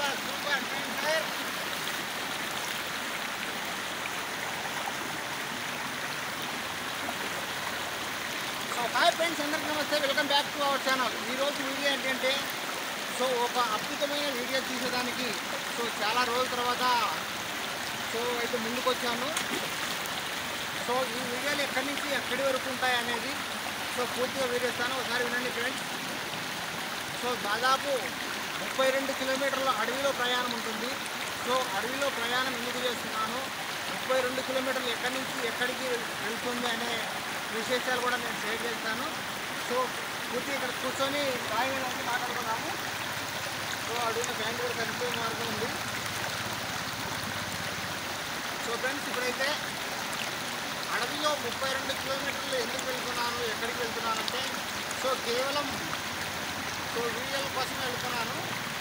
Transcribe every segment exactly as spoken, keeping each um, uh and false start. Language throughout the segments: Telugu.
హాయ్ ఫ్రెండ్స్, అందరికీ నమస్తే. Welcome back to our channel. ఈరోజు వీడియో ఏంటంటే సో ఒక అద్భుతమైన వీడియో తీసేదానికి సో చాలా రోజుల తర్వాత సో అయితే ముందుకు వచ్చాను. సో ఈ వీడియోలు ఎక్కడి నుంచి ఎక్కడి వరకు ఉంటాయి అనేది సో పూర్తిగా వీడియో ఇస్తాను, ఒకసారి వినండి ఫ్రెండ్స్. సో దాదాపు ముప్పై రెండు కిలోమీటర్ల అడవిలో ప్రయాణం ఉంటుంది. సో అడవిలో ప్రయాణం ఎందుకు చేస్తున్నాను, ముప్పై రెండు కిలోమీటర్లు ఎక్కడి నుంచి ఎక్కడికి వెళ్తుంది అనే విశేషాలు కూడా నేను షేర్ చేస్తాను. సో పూర్తి ఇక్కడ కూర్చొని రాయి మీద మాట్లాడుకున్నాము. సో అడవిలో బ్యాంక్ కూడా కనిపించే మార్గం ఉంది. సో ఫ్రెండ్స్, ఇప్పుడైతే అడవిలో ముప్పై రెండు కిలోమీటర్లు ఎందుకు వెళ్తున్నాను, ఎక్కడికి వెళ్తున్నానంటే సో కేవలం సో వీడియోల కోసం వెళ్తున్నాను.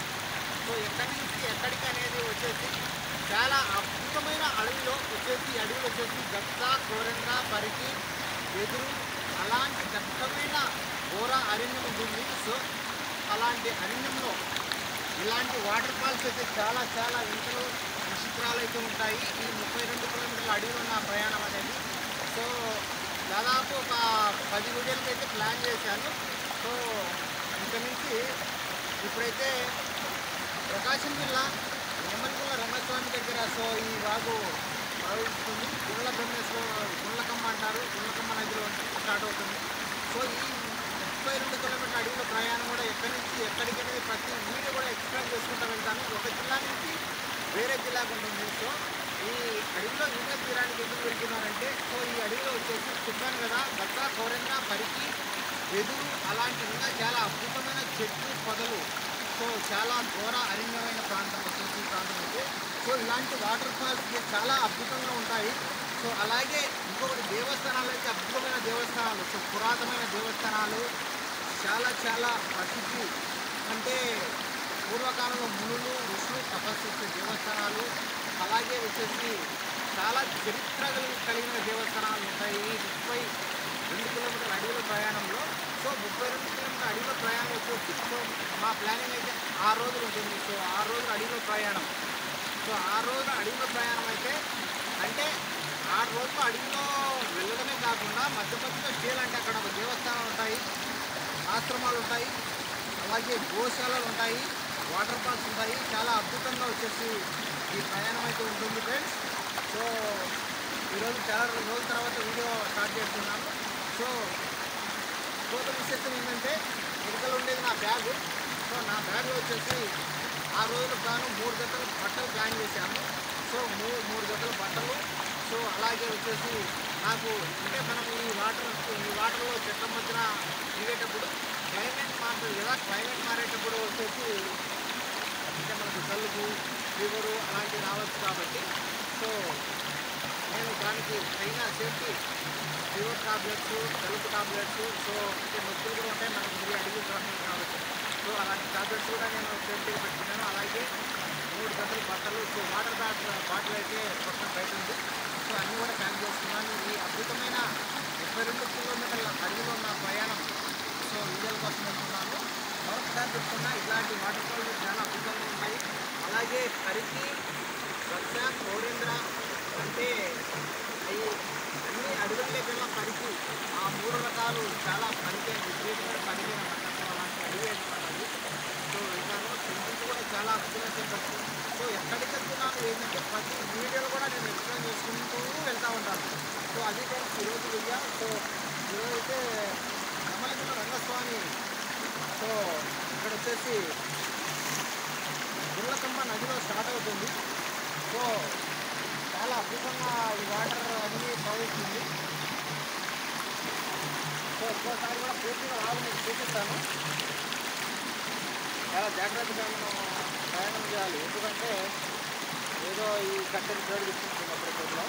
సో ఎక్కడి నుంచి ఎక్కడికి అనేది వచ్చేసి చాలా అద్భుతమైన అడవిలో వచ్చేసి అడవిలో వచ్చేసి గత్త, కోరంగ, పరికి, వెదురు అలాంటి దట్టమైన ఘోర అరణ్యం ఉంటుంది. సో అలాంటి అరణ్యంలో ఇలాంటి వాటర్ ఫాల్స్ అయితే చాలా చాలా వింతలు విచిత్రాలు అయితే ఉంటాయి. ఈ ముప్పై రెండు కిలోమీటర్ల అడవిలో ఉన్న ప్రయాణం అనేది సో దాదాపు ఒక పది వీడియోలకి అయితే ప్లాన్ చేశాను. సో ఇక్కడ నుంచి ఇప్పుడైతే ప్రకాశం జిల్లా నెమ్మదిగుళ్ళ రంగస్వామి దగ్గర సో ఈ వాగు ప్రవహిస్తుంది. గుళ్ళ బ్రహ్మేశ్వర గుళ్ళకమ్మ అంటారు, గుళ్ళకమ్మ నదిలో స్టార్ట్ అవుతుంది. సో ఈ ముప్పై రెండు కిలోమీటర్ల అడవిలో ప్రయాణం కూడా ఎక్కడి నుంచి ఎక్కడికి అనేది ప్రతి వీడియో కూడా ఎక్స్ప్లెయిన్ చేసుకుంటూ వెళ్తాను. ఒక జిల్లా నుంచి వేరే జిల్లాకు ఉంటుంది. సో ఈ అడవిలో వీడియో తీయడానికి ఎందుకు వెళ్తున్నారంటే సో ఈ అడవిలో వచ్చేసి చెప్పాను కదా, గత్త, కోరంగ, పరికి, వెదురు అలాంటి ఇంకా చాలా అద్భుతమైన చెట్లు పొదలు సో చాలా ఘోర అరణ్యమైన ప్రాంతం వచ్చేసి ఈ ప్రాంతం అయితే సో ఇలాంటి వాటర్ ఫాల్స్ చాలా అద్భుతంగా ఉంటాయి. సో అలాగే ఇంకొకటి దేవస్థానాలు అయితే అద్భుతమైన దేవస్థానాలు, సో పురాతనమైన దేవస్థానాలు చాలా చాలా ప్రసిద్ధి. అంటే పూర్వకాలంలో మునులు ఋషులు తపస్సు చేసే దేవస్థానాలు, అలాగే వచ్చేసి చాలా చరిత్ర కలిగిన దేవస్థానాలు ఉంటాయి ఈ ముప్పై రెండు కిలోమీటర్ల అడవిలో ప్రయాణంలో. సో ముప్పై రెండు కిలోమీటర్ల అడవిలో ప్రయాణం వచ్చేసి సో మా ప్లానింగ్ అయితే ఆరు రోజులు ఉంటుంది. సో ఆరు రోజులు అడవిలో ప్రయాణం. సో ఆరు రోజులు అడవిలో ప్రయాణం అయితే అంటే ఆరు రోజులు అడవిలో వెళ్ళడమే కాకుండా మధ్య మధ్యలో స్టేలు అంటే అక్కడ ఒక దేవస్థానాలు ఉంటాయి, ఆశ్రమాలు ఉంటాయి, అలాగే గోశాలలు ఉంటాయి, వాటర్ ఫాల్స్ ఉంటాయి. చాలా అద్భుతంగా వచ్చేసి ఈ ప్రయాణం అయితే ఉంటుంది ఫ్రెండ్స్. సో ఈరోజు చాలా రోజుల తర్వాత వీడియో స్టార్ట్ చేస్తున్నాను. సో ఇంకొక విశేషం ఏంటంటే వెనుకలు ఉండేది నా బ్యాగు. సో నా బ్యాగ్లో వచ్చేసి ఆ రోజులకు గాను మూడు జతలు బట్టలు ప్లాన్ చేశాను. సో మూ మూడు జతలు బట్టలు. సో అలాగే వచ్చేసి నాకు అంటే మనం ఈ వాటర్ ఈ వాటర్లో చెట్ల మధ్యన దిగేటప్పుడు క్లైమేట్ మారుతుంది కదా, క్లైమేట్ మారేటప్పుడు వచ్చేసి అంటే మనకు జలుబు, ఫీవరు అలాంటివి రావచ్చు కాబట్టి సో నేను దానికి తగిన సేఫ్టీ ఫీవర్ టాబ్లెట్స్, జలుబు టాబ్లెట్స్ సో అంటే నొప్పులు కూడా ఉంటాయి మనకు ఇది అడిగి రాలేదు కాబట్టి సో అలాంటి టాబ్లెట్స్ కూడా నేను సేఫ్టీగా పెట్టుకున్నాను. అలాగే మూడు గంటలు బట్టలు, సో వాటర్ బాటిల్ బాటిల్ అయితే పక్కన బయట ఉంది. సో అన్నీ కూడా ప్యాక్ చేసుకున్నాను. ఈ అద్భుతమైన ముప్పై రెండు కిలోమీటర్ల అడవిలో ఉన్న ప్రయాణం సో వీడియోల కోసం వెళ్తున్నాను. మరొకసారి చెప్తున్నా, ఇలాంటి వాటర్ ఫాల్స్ చాలా అద్భుతంగా ఉన్నాయి. అలాగే పరికి, గత్త, కోరేంద్ర అంటే అవి అన్ని అడవుల్లోకెళ్ళ పరికి ఆ మూడు రకాలు చాలా పనికి విపరీతమైన పనికైన నక్షత్రం అలాంటి అడవి అనమాట. సో వెళ్ళాను. టెంపుల్స్ కూడా చాలా అద్భుతమైన టెంపుల్స్. సో ఎక్కడికి వెళ్తున్నాను ఏంటంటే ప్రతి వీడియోలో కూడా నేను ఎక్స్ప్లెయిన్ చేసుకుంటూ వెళ్తూ ఉంటాను. సో అది కూడా ఈరోజు వీడియో. సో ఈరోజు అయితే నెమ్మదిగుళ్ళ రంగస్వామి సో ఇక్కడ వచ్చేసి గుళ్ళకమ్మ నదిలో స్టార్ట్ అవుతుంది. సో చాలా అద్భుతంగా ఈ వాటర్ అన్నీ ప్రవహిస్తుంది. సో ఒక్కోసారి కూడా పూర్తిగా వాగు మీకు చూపిస్తాను. చాలా జాగ్రత్తగా మనం ప్రయాణం చేయాలి, ఎందుకంటే ఏదో ఈ కట్టెలు బ్లేడ్ తీసుకుంటుంది అప్పటికప్పుడు.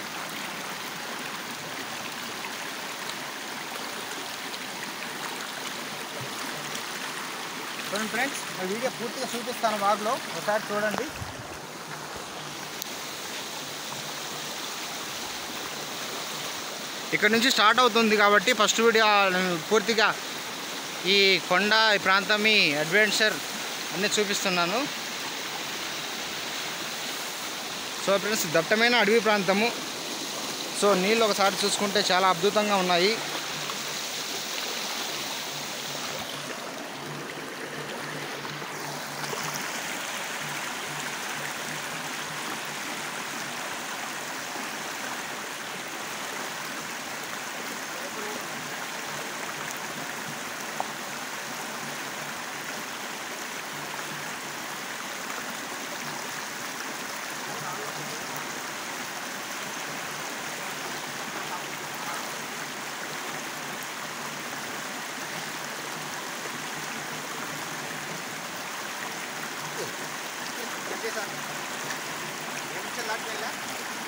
చూడండి ఫ్రెండ్స్, ఆ వీడియో పూర్తిగా చూపిస్తాను వాగులో, ఒకసారి చూడండి. ఇక్కడ నుంచి స్టార్ట్ అవుతుంది కాబట్టి ఫస్ట్ వీడియో పూర్తిగా ఈ కొండ ఈ ప్రాంతం ఈ అడ్వెంచర్ అన్నీ చూపిస్తున్నాను. సో ఫ్రెండ్స్ దట్టమైన అడవి ప్రాంతము. సో నీళ్ళు ఒకసారి చూసుకుంటే చాలా అద్భుతంగా ఉన్నాయి. Ini celat ya.